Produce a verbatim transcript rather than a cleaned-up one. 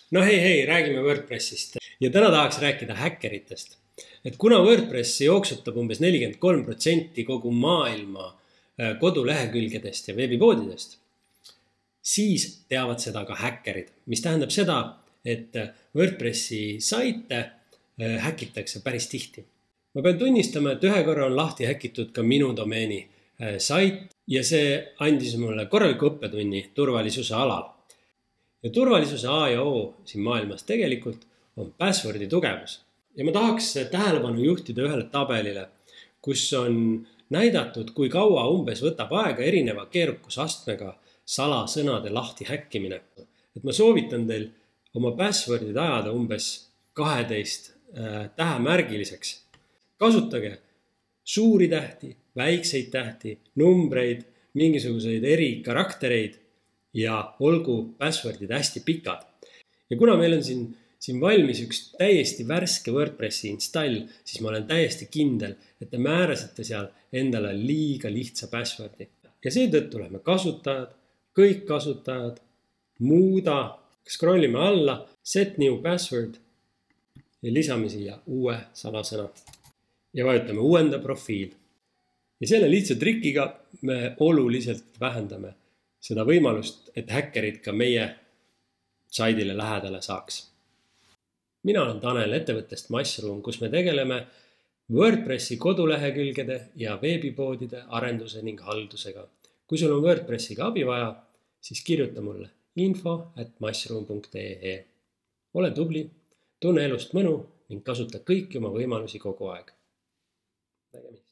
No hei, hei, räägime WordPressist ja täna tahaks rääkida häkkeritest. Et kuna WordPress jooksutab umbes nelikümmend kolm protsenti kogu maailma kodulehekülgedest ja veebipoodidest, siis teavad seda ka häkkerid, mis tähendab seda, et WordPressi saite häkitakse päris tihti. Ma pean tunnistama, et ühe korra on lahti häkitud ka minu domeeni sait ja see andis mulle korraliku õppetunni turvalisuse alal. Ja turvalisuse A ja O siin maailmas tegelikult on passwordi tugevus. Ja ma tahaks tähelepanu juhtida ühele tabelile, kus on näidatud, kui kaua umbes võtab aega erineva keerukusastmega salasõnade lahti häkkimine. Et ma soovitan teil oma passwordid ajada umbes kaheteist tähemärgiliseks. Kasutage suuri tähti, väikseid tähti, numbreid, mingisuguseid eri karaktereid ja olgu passwordid hästi pikad. Ja kuna meil on siin, siin valmis üks täiesti värske WordPressi install, siis ma olen täiesti kindel, et te määrasite seal endale liiga lihtsa passwordi. Ja seetõttu läheme kasutajad, kõik kasutajad, muuda, scrollime alla, set new password ja lisame siia uue salasõna. Ja vajutame uuenda profiil. Ja selle lihtsa trikiga me oluliselt vähendame seda võimalust, et häkkerid ka meie saidile lähedale saaks. Mina olen Tanel ettevõttest Mushroom, kus me tegeleme WordPressi kodulehekülgede ja veebipoodide arenduse ning haldusega. Kui sul on WordPressiga abi vaja, siis kirjuta mulle info at mushroom punkt ee. Ole tubli, tunne elust mõnu ning kasuta kõiki oma võimalusi kogu aeg. Nägemist.